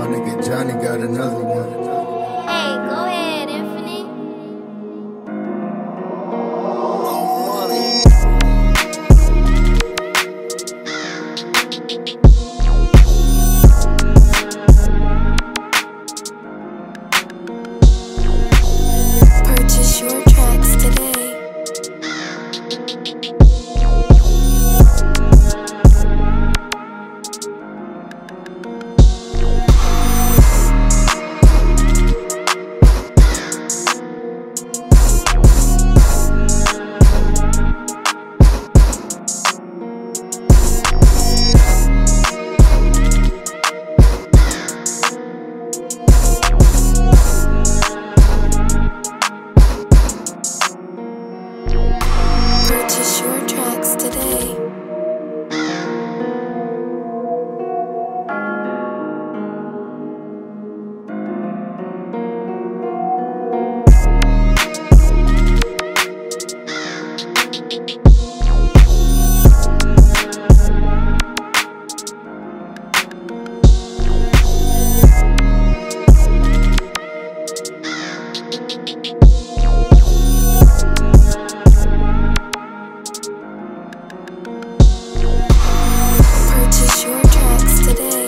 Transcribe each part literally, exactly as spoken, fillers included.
My nigga Johnny got another one. Hey, go ahead, Infinite. Purchase your tracks today. Purchase your tracks today. Purchase your tracks today.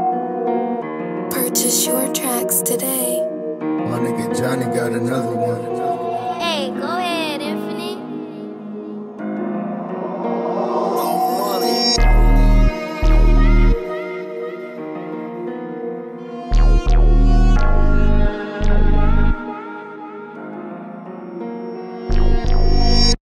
Purchase your tracks today. My nigga Johnny got another one.